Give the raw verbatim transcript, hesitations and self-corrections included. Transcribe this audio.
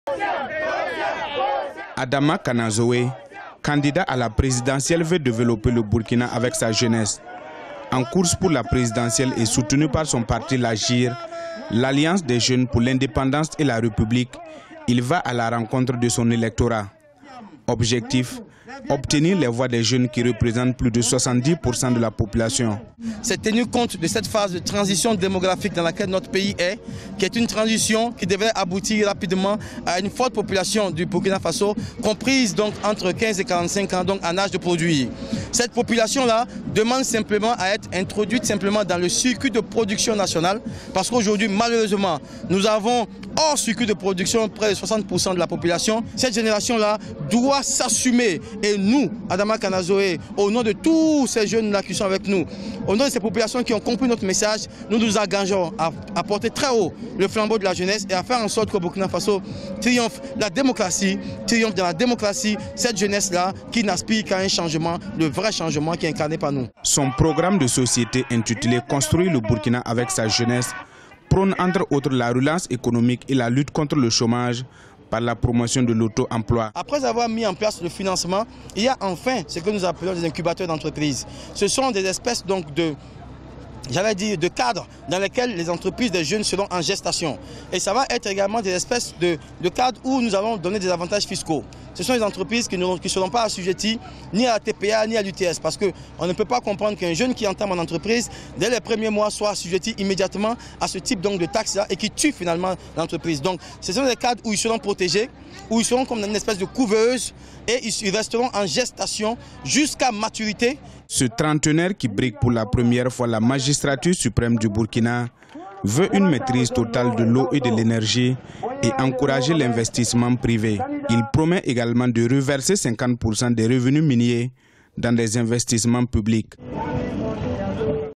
Adama Kanazoe, candidat à la présidentielle, veut développer le Burkina avec sa jeunesse. En course pour la présidentielle et soutenu par son parti l'Agir, l'Alliance des jeunes pour l'indépendance et la République, il va à la rencontre de son électorat. Objectif, obtenir les voix des jeunes qui représentent plus de soixante-dix pour cent de la population. C'est tenu compte de cette phase de transition démographique dans laquelle notre pays est, qui est une transition qui devrait aboutir rapidement à une forte population du Burkina Faso, comprise donc entre quinze et quarante-cinq ans, donc en âge de produire. Cette population-là demande simplement à être introduite simplement dans le circuit de production nationale, parce qu'aujourd'hui, malheureusement, nous avons hors circuit de production près de soixante pour cent de la population. Cette génération-là doit s'assumer. Et nous, Adama Kanazoe, au nom de tous ces jeunes-là qui sont avec nous, au nom de ces populations qui ont compris notre message, nous nous engageons à, à porter très haut le flambeau de la jeunesse et à faire en sorte qu'au Burkina Faso triomphe la démocratie, triomphe dans la démocratie, cette jeunesse-là qui n'aspire qu'à un changement, le vrai changement qui est incarné par nous. Son programme de société intitulé « Construire le Burkina avec sa jeunesse » prône entre autres la relance économique et la lutte contre le chômage par la promotion de l'auto-emploi. Après avoir mis en place le financement, il y a enfin ce que nous appelons des incubateurs d'entreprises. Ce sont des espèces donc de, j'allais dire, de cadres dans lesquels les entreprises des jeunes seront en gestation. Et ça va être également des espèces de, de cadres où nous allons donner des avantages fiscaux. Ce sont des entreprises qui ne seront pas assujetties ni à la T P A ni à l'U T S, parce qu'on ne peut pas comprendre qu'un jeune qui entame en entreprise, dès les premiers mois, soit assujetti immédiatement à ce type donc, de taxes-là et qui tue finalement l'entreprise. Donc ce sont des cadres où ils seront protégés, où ils seront comme dans une espèce de couveuse et ils resteront en gestation jusqu'à maturité. Ce trentenaire qui brigue pour la première fois la magistrature suprême du Burkina veut une maîtrise totale de l'eau et de l'énergie et encourager l'investissement privé. Il promet également de reverser cinquante pour cent des revenus miniers dans des investissements publics.